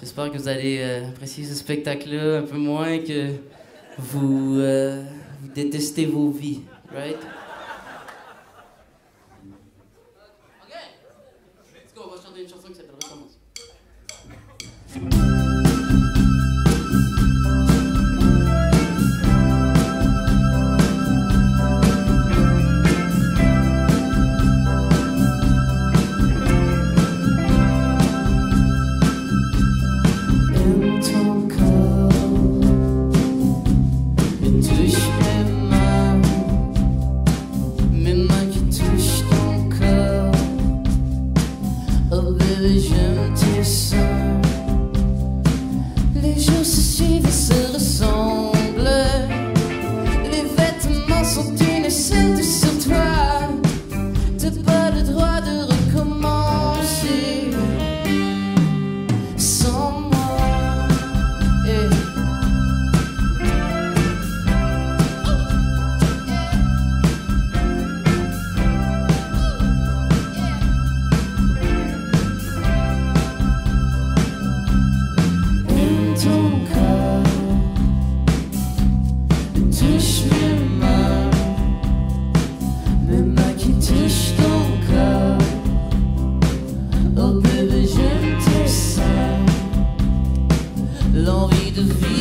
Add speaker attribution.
Speaker 1: J'espère que vous allez apprécier ce spectacle-là un peu moins que vous détestez vos vies, right? OK! Let's go, on va chanter une chanson qui s'appelle Recommence. Les jours se suivent et se ressemblent. Les vêtements sont une selle sur toi. T'as pas le droit de recommencer sans moi. L'envie de vivre